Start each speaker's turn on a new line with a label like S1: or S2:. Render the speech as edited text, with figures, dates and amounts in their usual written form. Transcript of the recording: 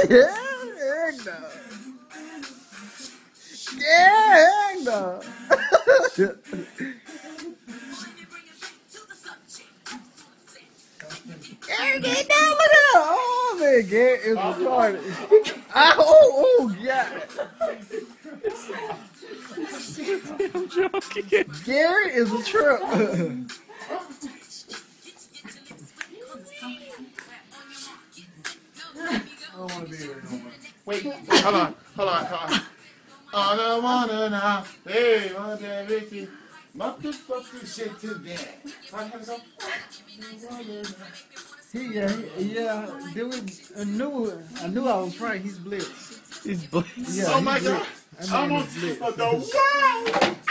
S1: Heck no. Yeah, heck no. Eric, get down, look at that. Oh, man, Garrett is retarded. Oh, yeah.
S2: I'm joking.
S1: Garrett is a trip.
S3: I don't want to be there no more. Wait, hold on. All I wanna now, hey, want everything. Motherfucking shit to that. I gotta go.
S1: Yeah. Dude, I knew I was right. He's blitz.
S2: He's blessed.
S1: Yeah,
S3: Oh
S1: he's
S3: my
S1: blitz.
S3: god.
S1: That
S3: I'm
S1: man
S3: on
S1: is blitz.
S3: top of the world.